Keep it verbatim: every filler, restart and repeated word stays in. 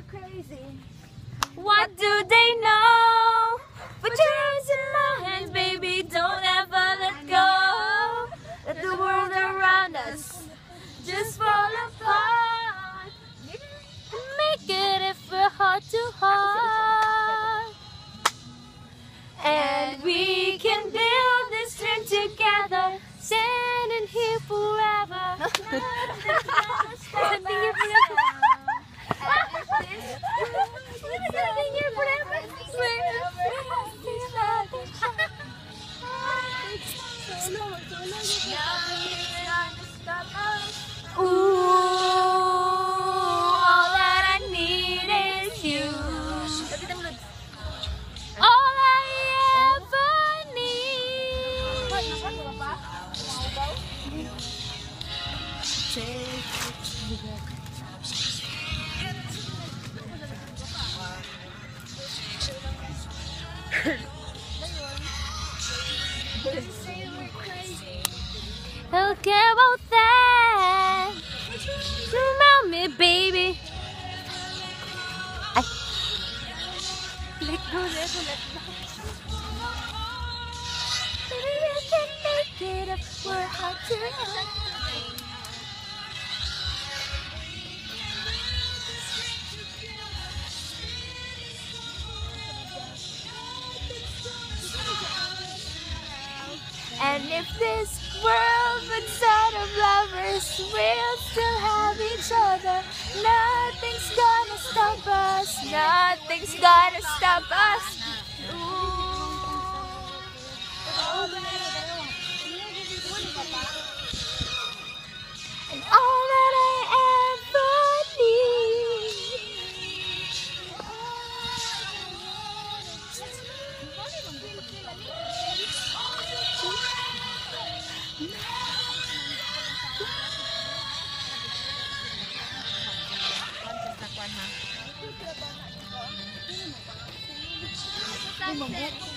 crazy. What do they know? Put your hands in my hands, baby, don't ever let go. Let the world around us just fall apart. Make it if we're heart to heart. And we can build this dream together, standing here forever. Standing here forever. Standing here forever. Ooh, all that I need is you. All I ever need. Don't care about that. Surround me, baby. Ay. Let go, let go, let go. Baby, we can make it if we're hard to heart. And if this world runs out of lovers, we'll still have each other. Nothing's gonna stop us. Nothing's gonna stop us. And all that I ever need. Sunset.